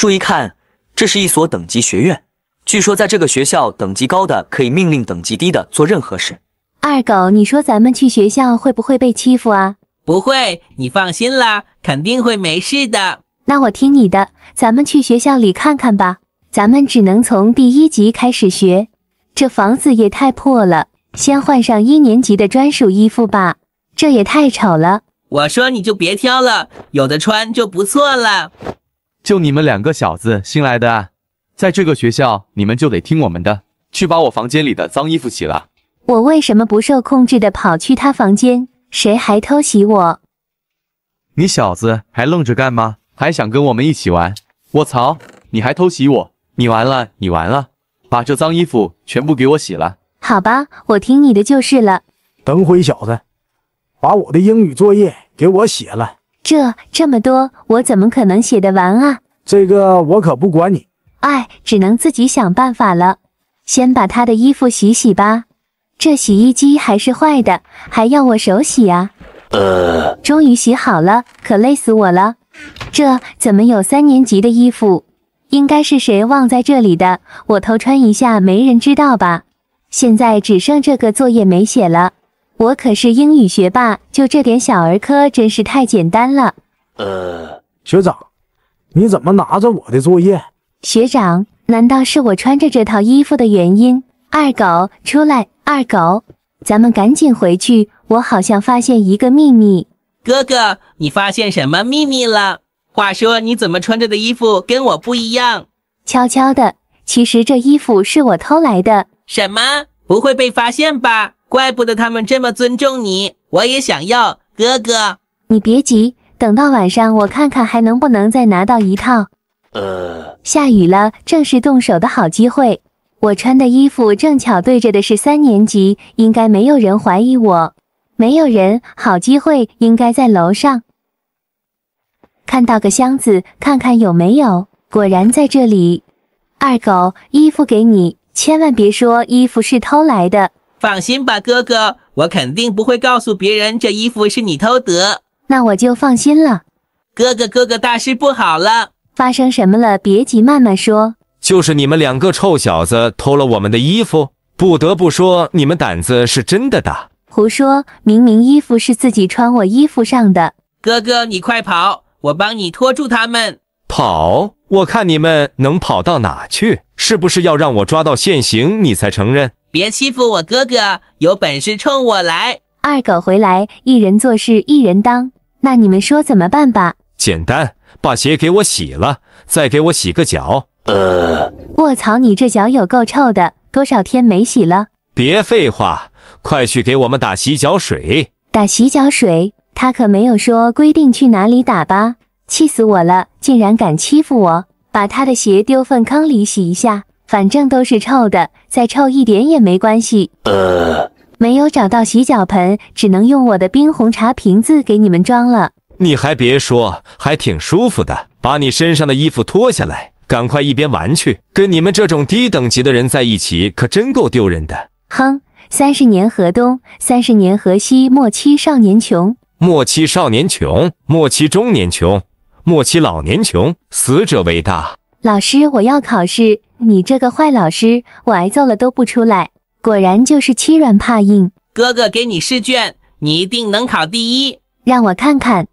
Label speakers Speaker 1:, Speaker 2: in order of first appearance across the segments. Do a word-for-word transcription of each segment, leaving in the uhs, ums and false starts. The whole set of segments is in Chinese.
Speaker 1: 注意看，这是一所等级学院。据说在这个学校，等级高的可以命令等级低的做任何事。
Speaker 2: 二狗，你说咱们去学校会不会被欺负啊？
Speaker 3: 不会，你放心啦，肯定会没事的。
Speaker 2: 那我听你的，咱们去学校里看看吧。咱们只能从第一级开始学，这房子也太破了，先换上一年级的专属衣服吧，这也太丑了。
Speaker 3: 我说你就别挑了，有的穿就不错了。
Speaker 4: 就你们两个小子新来的啊，在这个学校你们就得听我们的，去把我房间里的脏衣服洗了。
Speaker 2: 我为什么不受控制的跑去他房间？谁还偷袭我？
Speaker 4: 你小子还愣着干嘛？还想跟我们一起玩？我操！你还偷袭我！你完了，你完了！把这脏衣服全部给我洗了。
Speaker 2: 好吧，我听你的就是了。
Speaker 5: 等会小子，把我的英语作业给我写了。
Speaker 2: 这这么多，我怎么可能写得完啊？
Speaker 5: 这个我可不管你。
Speaker 2: 哎，只能自己想办法了。先把他的衣服洗洗吧。这洗衣机还是坏的，还要我手洗啊？呃，终于洗好了，可累死我了。这怎么有三年级的衣服？应该是谁忘在这里的，我偷穿一下，没人知道吧？现在只剩这个作业没写了。我可是英语学霸，就这点小儿科真是太简单了。
Speaker 5: 呃，学长，你怎么拿着我的作业？
Speaker 2: 学长，难道是我穿着这套衣服的原因？二狗，出来！二狗，咱们赶紧回去，我好像发现一个秘密。
Speaker 3: 哥哥，你发现什么秘密了？话说你怎么穿着的衣服跟我不一样？
Speaker 2: 悄悄的，其实这衣服是我偷来的。
Speaker 3: 什么？不会被发现吧？怪不得他们这么尊重你，我也想要。哥哥，
Speaker 2: 你别急，等到晚上我看看还能不能再拿到一套。呃，下雨了，正是动手的好机会。我穿的衣服正巧对着的是三年级，应该没有人怀疑我。没有人，好机会，应该在楼上。看到个箱子，看看有没有，果然在这里。二狗，衣服给你，千万别说衣服是偷来的。
Speaker 3: 放心吧，哥哥，我肯定不会告诉别人这衣服是你偷得。
Speaker 2: 那我就放心了。
Speaker 3: 哥哥，哥哥，大事不好了！
Speaker 2: 发生什么了？别急，慢慢说。
Speaker 6: 就是你们两个臭小子偷了我们的衣服，不得不说你们胆子是真的大。
Speaker 2: 胡说，明明衣服是自己穿我衣服上的。
Speaker 3: 哥哥，你快跑，我帮你拖住他们。
Speaker 6: 跑？我看你们能跑到哪去？是不是要让我抓到现行你才承认？
Speaker 3: 别欺负我哥哥，有本事冲我来！
Speaker 2: 二狗回来，一人做事一人当。那你们说怎么办吧？
Speaker 6: 简单，把鞋给我洗了，再给我洗个脚。
Speaker 2: 呃，卧槽，你这脚有够臭的，多少天没洗了？
Speaker 6: 别废话，快去给我们打洗脚水。
Speaker 2: 打洗脚水？他可没有说规定去哪里打吧？气死我了，竟然敢欺负我！把他的鞋丢粪坑里洗一下，反正都是臭的，再臭一点也没关系。呃，没有找到洗脚盆，只能用我的冰红茶瓶子给你们装了。
Speaker 6: 你还别说，还挺舒服的。把你身上的衣服脱下来，赶快一边玩去。跟你们这种低等级的人在一起，可真够丢人的。
Speaker 2: 哼，三十年河东，三十年河西，莫欺少年穷。
Speaker 6: 莫欺少年穷，莫欺中年穷，莫欺老年穷，死者为大。
Speaker 2: 老师，我要考试。你这个坏老师，我挨揍了都不出来。果然就是欺软怕硬。
Speaker 3: 哥哥给你试卷，你一定能考第一。
Speaker 2: 让我看看。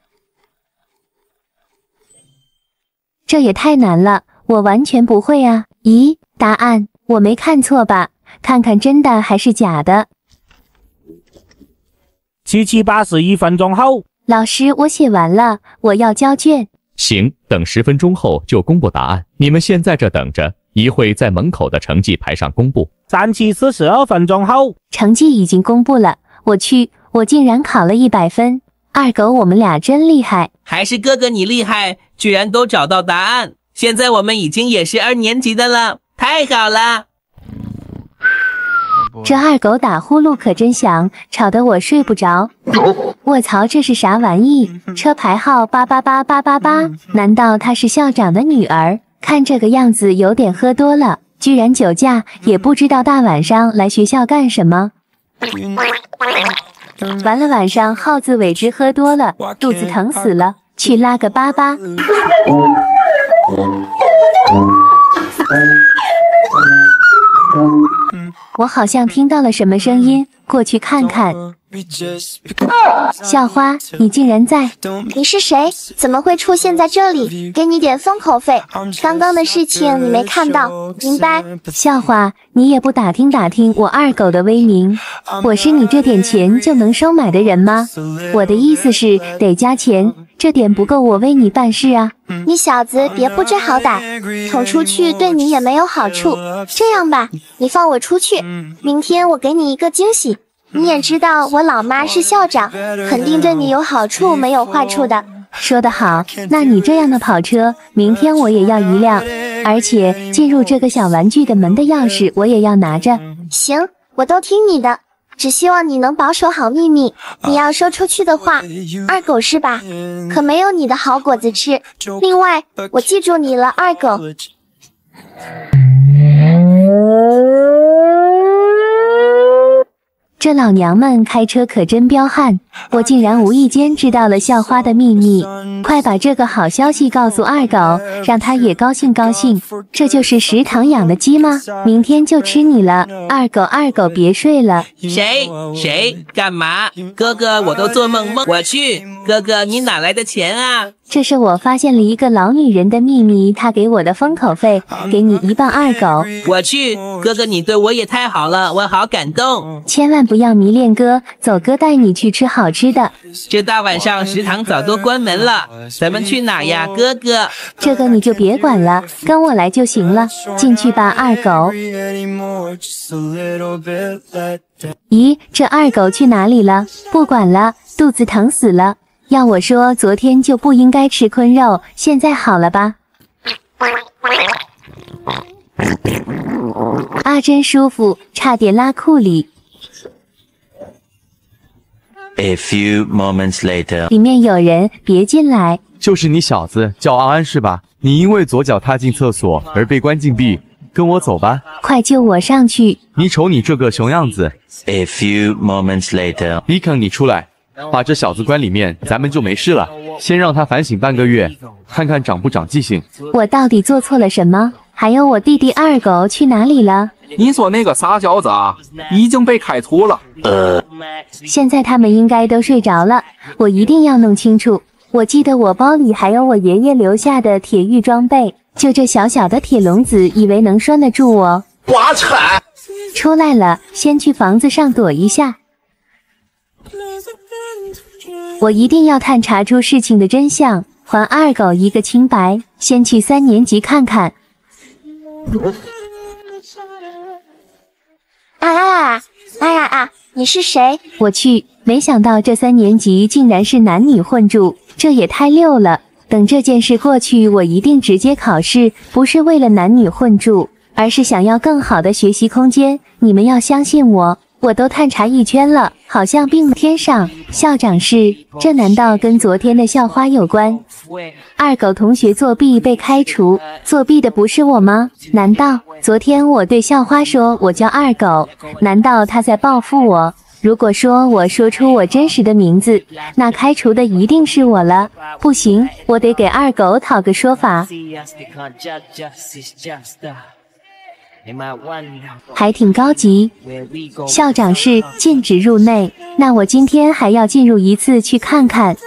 Speaker 2: 这也太难了，我完全不会啊！咦，答案我没看错吧？看看真的还是假的？
Speaker 7: 七七八十一分钟后，
Speaker 2: 老师，我写完了，我要交卷。
Speaker 8: 行，等十分钟后就公布答案。你们先在这等着，一会在门口的成绩牌上公布。
Speaker 7: 三七四十二分钟后，
Speaker 2: 成绩已经公布了。我去，我竟然考了一百分。二狗，我们俩真厉害。
Speaker 3: 还是哥哥你厉害，居然都找到答案。现在我们已经也是二年级的了，太好了。
Speaker 2: 这二狗打呼噜可真响，吵得我睡不着。卧槽，这是啥玩意？车牌号八八八八八八，难道她是校长的女儿？看这个样子有点喝多了，居然酒驾，也不知道大晚上来学校干什么。完了，晚上耗子尾汁喝多了，肚子疼死了，去拉个粑粑。 我好像听到了什么声音，过去看看。校花，你竟然在！
Speaker 9: 你是谁？怎么会出现在这里？给你点封口费，刚刚的事情你没看到，明白？
Speaker 2: 校花，你也不打听打听我二狗的威名？我是你这点钱就能收买的人吗？我的意思是得加钱，这点不够我为你办事啊！
Speaker 9: 你小子别不知好歹，捅出去对你也没有好处。这样吧，你放我出去，明天我给你一个惊喜。你也知道我老妈是校长，肯定对你有好处没有坏处的。
Speaker 2: 说得好，那你这样的跑车，明天我也要一辆，而且进入这个小玩具的门的钥匙我也要拿着。
Speaker 9: 行，我都听你的，只希望你能保守好秘密。你要说出去的话，二狗是吧？可没有你的好果子吃。另外，我记住你了，二狗。
Speaker 2: 这老娘们开车可真彪悍，我竟然无意间知道了校花的秘密。快把这个好消息告诉二狗，让他也高兴高兴。这就是食堂养的鸡吗？明天就吃你了，二狗二狗别睡了。
Speaker 3: 谁谁干嘛？哥哥我都做梦梦。我去，哥哥你哪来的钱啊？
Speaker 2: 这是我发现了一个老女人的秘密，她给我的封口费，给你一半二狗。
Speaker 3: 我去，哥哥你对我也太好了，我好感动。
Speaker 2: 千万不要迷恋哥，走哥带你去吃好吃的。
Speaker 3: 这大晚上食堂早都关门了，咱们去哪呀，哥哥？
Speaker 2: 这个你就别管了，跟我来就行了。进去吧，二狗。咦，这二狗去哪里了？不管了，肚子疼死了。要我说，昨天就不应该吃昆肉，现在好了吧？啊，真舒服，差点拉裤里。
Speaker 10: A few moments later，
Speaker 2: 里面有人，别进来。
Speaker 4: 就是你小子，叫安安是吧？你因为左脚踏进厕所而被关禁闭，跟我走吧。
Speaker 2: 快救我上去！
Speaker 4: 你瞅你这个熊样子。
Speaker 10: A few moments later，
Speaker 4: 李肯，你出来。把这小子关里面，咱们就没事了。先让他反省半个月，看看长不长记性。
Speaker 2: 我到底做错了什么？还有我弟弟二狗去哪里了？
Speaker 11: 你说那个傻小子啊，已经被开除了。
Speaker 10: 呃，
Speaker 2: 现在他们应该都睡着了，我一定要弄清楚。我记得我包里还有我爷爷留下的铁玉装备，就这小小的铁笼子，以为能拴得住我？
Speaker 11: 我操！
Speaker 2: 出来了，先去房子上躲一下。我一定要探查出事情的真相，还二狗一个清白。先去三年级看看。
Speaker 9: 啊啊啊！哎呀啊！你是谁？
Speaker 2: 我去，没想到这三年级竟然是男女混住，这也太溜了。等这件事过去，我一定直接考试，不是为了男女混住，而是想要更好的学习空间。你们要相信我。我都探查一圈了，好像并天上。校长室，这难道跟昨天的校花有关？二狗同学作弊被开除，作弊的不是我吗？难道昨天我对校花说我叫二狗，难道他在报复我？如果说我说出我真实的名字，那开除的一定是我了。不行，我得给二狗讨个说法。还挺高级。校长室禁止入内，那我今天还要进入一次去看看。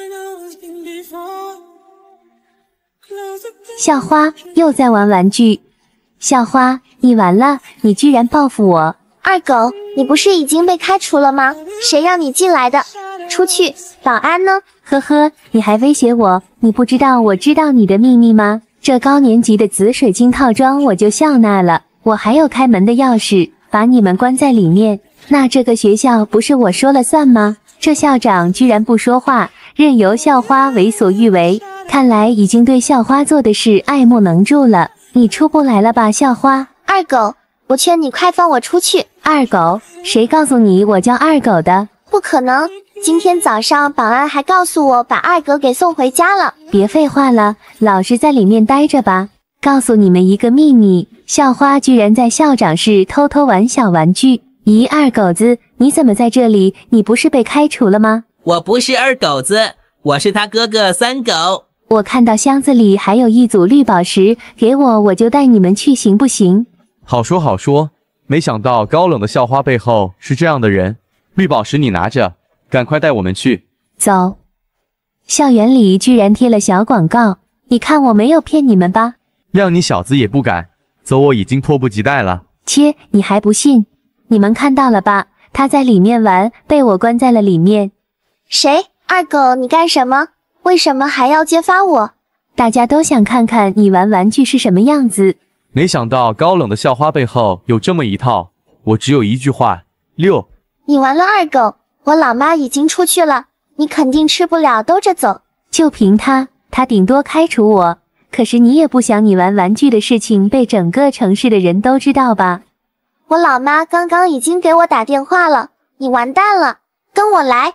Speaker 2: 校花又在玩玩具。校花，你完了，你居然报复我！
Speaker 9: 二狗，你不是已经被开除了吗？谁让你进来的？出去！保安呢？
Speaker 2: 呵呵，你还威胁我？你不知道我知道你的秘密吗？这高年级的紫水晶套装我就笑纳了。我还有开门的钥匙，把你们关在里面。那这个学校不是我说了算吗？这校长居然不说话，任由校花为所欲为。看来已经对校花做的事爱莫能助了。你出不来了吧，校花？
Speaker 9: 二狗，我劝你快放我出去。
Speaker 2: 二狗？谁告诉你我叫二狗的？
Speaker 9: 不可能，今天早上保安还告诉我把二狗给送回家了。
Speaker 2: 别废话了，老实在里面待着吧。告诉你们一个秘密，校花居然在校长室偷偷玩小玩具。咦，二狗子，你怎么在这里？你不是被开除了吗？
Speaker 3: 我不是二狗子，我是他哥哥三狗。
Speaker 2: 我看到箱子里还有一组绿宝石，给我，我就带你们去，行不行？
Speaker 4: 好说好说， 没想到高冷的校花背后是这样的人。绿宝石你拿着，赶快带我们去。
Speaker 2: 走。校园里居然贴了小广告，你看我没有骗你们吧？
Speaker 4: 让你小子也不敢，走我已经迫不及待了。
Speaker 2: 切，你还不信？你们看到了吧？他在里面玩，被我关在了里面。
Speaker 9: 谁？二狗，你干什么？为什么还要揭发我？
Speaker 2: 大家都想看看你玩玩具是什么样子。
Speaker 4: 没想到高冷的校花背后有这么一套，我只有一句话：六。
Speaker 9: 你完了，二狗，我老妈已经出去了，你肯定吃不了兜着走。
Speaker 2: 就凭他，他顶多开除我。可是你也不想你玩玩具的事情被整个城市的人都知道吧？
Speaker 9: 我老妈刚刚已经给我打电话了，你完蛋了，跟我来。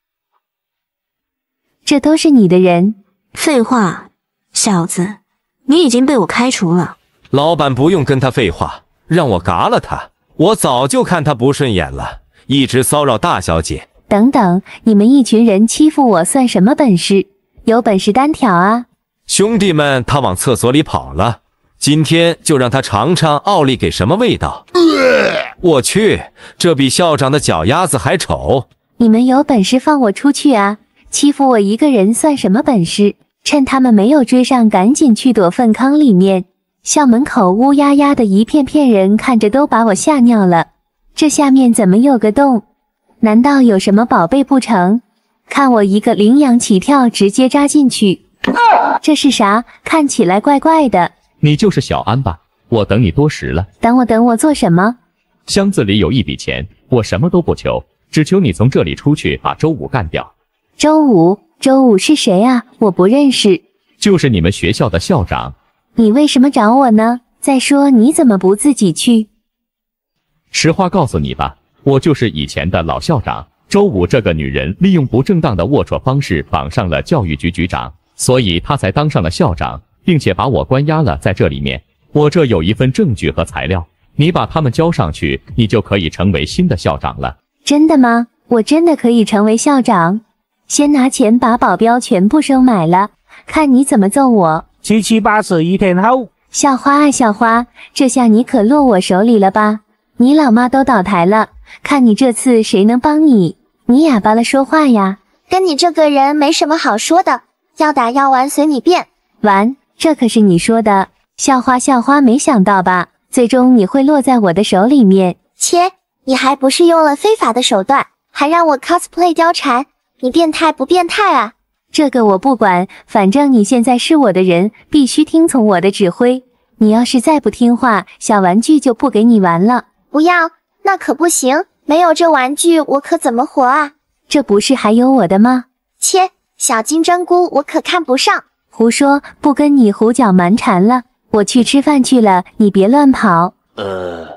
Speaker 2: 这都是你的人。
Speaker 12: 废话，小子，你已经被我开除了。
Speaker 6: 老板不用跟他废话，让我嘎了他。我早就看他不顺眼了，一直骚扰大小姐。
Speaker 2: 等等，你们一群人欺负我算什么本事？有本事单挑啊！
Speaker 6: 兄弟们，他往厕所里跑了，今天就让他尝尝奥利给什么味道。我去，这比校长的脚丫子还丑。
Speaker 2: 你们有本事放我出去啊！欺负我一个人算什么本事？趁他们没有追上，赶紧去躲粪坑里面。校门口乌压压的一片片人，看着都把我吓尿了。这下面怎么有个洞？难道有什么宝贝不成？看我一个羚羊起跳，直接扎进去。这是啥？看起来怪怪的。
Speaker 8: 你就是小安吧？我等你多时了。
Speaker 2: 等我等我做什么？
Speaker 8: 箱子里有一笔钱，我什么都不求，只求你从这里出去，把周五干掉。
Speaker 2: 周五？周五是谁啊？我不认识。
Speaker 8: 就是你们学校的校长。
Speaker 2: 你为什么找我呢？再说你怎么不自己去？
Speaker 8: 实话告诉你吧，我就是以前的老校长。周五这个女人利用不正当的龌龊方式绑上了教育局局长，所以她才当上了校长，并且把我关押了在这里面。我这有一份证据和材料，你把它们交上去，你就可以成为新的校长了。
Speaker 2: 真的吗？我真的可以成为校长？先拿钱把保镖全部收买了，看你怎么揍我。
Speaker 7: 七七八十一天后，
Speaker 2: 校花啊校花，这下你可落我手里了吧？你老妈都倒台了，看你这次谁能帮你？你哑巴了说话呀？
Speaker 9: 跟你这个人没什么好说的，要打要玩随你便。
Speaker 2: 玩？这可是你说的。校花校花，没想到吧？最终你会落在我的手里面。
Speaker 9: 切，你还不是用了非法的手段，还让我 cosplay 貂蝉，你变态不变态啊？
Speaker 2: 这个我不管，反正你现在是我的人，必须听从我的指挥。你要是再不听话，小玩具就不给你玩了。
Speaker 9: 不要，那可不行，没有这玩具我可怎么活啊？
Speaker 2: 这不是还有我的吗？
Speaker 9: 切，小金针菇我可看不上。
Speaker 2: 胡说，不跟你胡搅蛮缠了，我去吃饭去了，你别乱跑。
Speaker 1: 呃。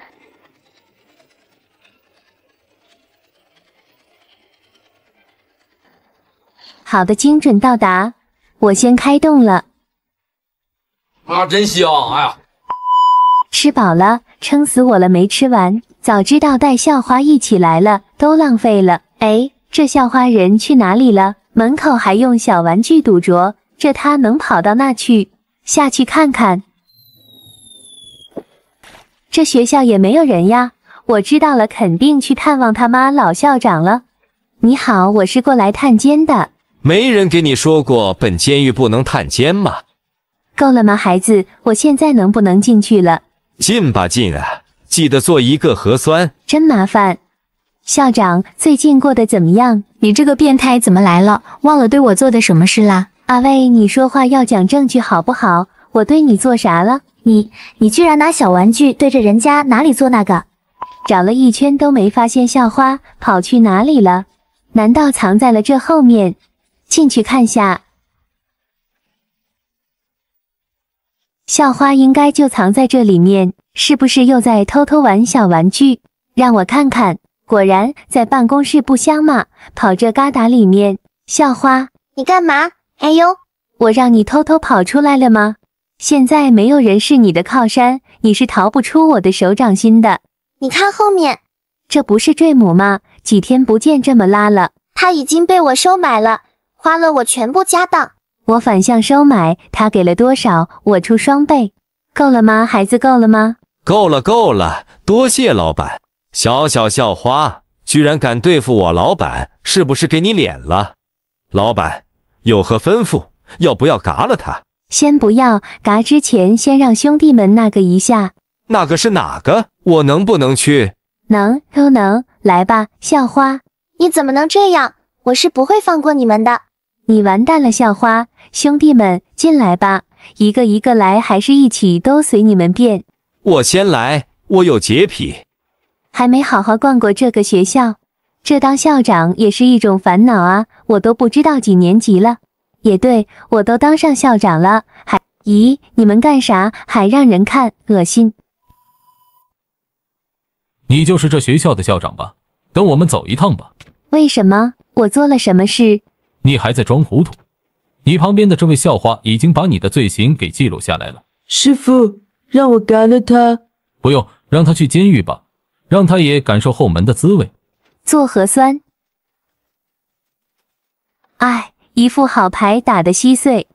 Speaker 2: 好的，精准到达，我先开动了。
Speaker 11: 啊，真香！哎呀，
Speaker 2: 吃饱了，撑死我了，没吃完。早知道带校花一起来了，都浪费了。哎，这校花人去哪里了？门口还用小玩具堵着，这他能跑到那去？下去看看。这学校也没有人呀。我知道了，肯定去探望他妈老校长了。你好，我是过来探监的。
Speaker 6: 没人给你说过本监狱不能探监吗？
Speaker 2: 够了吗，孩子？我现在能不能进去了？
Speaker 6: 进吧进啊，记得做一个核酸。
Speaker 2: 真麻烦。校长，最近过得怎么样？
Speaker 12: 你这个变态怎么来了？忘了对我做的什么事啦？
Speaker 2: 阿卫，你说话要讲证据好不好？我对你做啥了？
Speaker 12: 你，你居然拿小玩具对着人家哪里做那个？
Speaker 2: 找了一圈都没发现校花，跑去哪里了？难道藏在了这后面？进去看下。校花应该就藏在这里面，是不是又在偷偷玩小玩具？让我看看，果然在办公室不香嘛，跑这旮沓里面。校花，
Speaker 9: 你干嘛？哎呦，
Speaker 2: 我让你偷偷跑出来了吗？现在没有人是你的靠山，你是逃不出我的手掌心的。
Speaker 9: 你看后面，
Speaker 2: 这不是坠母吗？几天不见这么拉了。
Speaker 9: 他已经被我收买了，花了我全部家当。
Speaker 2: 我反向收买，他给了多少，我出双倍。够了吗，孩子，够了吗？
Speaker 6: 够了够了，多谢老板。小小校花，居然敢对付我老板，是不是给你脸了？老板有何吩咐？要不要嘎了他？
Speaker 2: 先不要嘎，之前先让兄弟们那个一下。
Speaker 6: 那个是哪个？我能不能去？
Speaker 2: 能，都能。来吧，校花。
Speaker 9: 你怎么能这样？我是不会放过你们的。
Speaker 2: 你完蛋了，校花。兄弟们，进来吧，一个一个来，还是一起都随你们便。
Speaker 6: 我先来，我有洁癖。
Speaker 2: 还没好好逛过这个学校，这当校长也是一种烦恼啊！我都不知道几年级了。也对，我都当上校长了，还……咦，你们干啥？还让人看，恶心！
Speaker 13: 你就是这学校的校长吧？跟我们走一趟吧。
Speaker 2: 为什么？我做了什么事？
Speaker 13: 你还在装糊涂？你旁边的这位校花已经把你的罪行给记录下来了。
Speaker 14: 师傅，让我干了他。
Speaker 13: 不用，让他去监狱吧，让他也感受后门的滋味。
Speaker 2: 做核酸。哎，一副好牌打得稀碎。